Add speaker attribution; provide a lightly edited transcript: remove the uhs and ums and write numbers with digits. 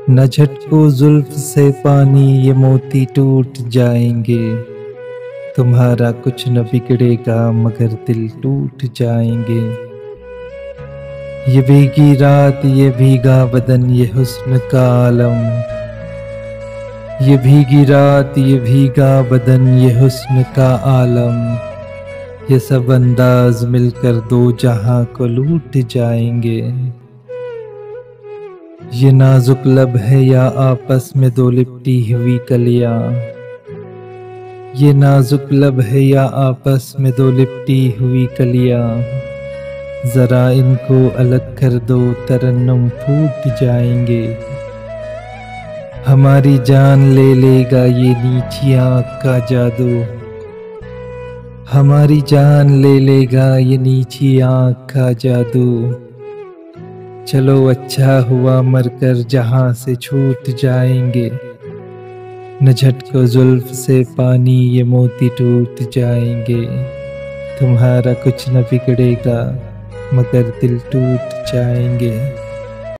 Speaker 1: न झटको जुल्फ से पानी ये मोती टूट जाएंगे। तुम्हारा कुछ न बिगड़ेगा मगर दिल टूट जाएंगे। ये भीगी रात ये भीगा बदन ये हुस्न का आलम। ये भीगी रात ये भीगा बदन ये हुस्न का आलम। ये सब अंदाज मिलकर दो जहां को लूट जाएंगे। ये नाजुक लब है या आपस में दो लिपटी हुई कलियां। ये नाजुक लब है या आपस में दो लिपटी हुई कलियां। जरा इनको अलग कर दो तरन्नुम फूट जाएंगे। हमारी जान ले लेगा ये नीची आँख का जादू। हमारी जान ले लेगा ये नीची आँख का जादू। चलो अच्छा हुआ मरकर जहां से छूट जाएंगे। न झटको जुल्फ से पानी ये मोती टूट जाएंगे। तुम्हारा कुछ न बिगड़ेगा मगर दिल टूट जाएंगे।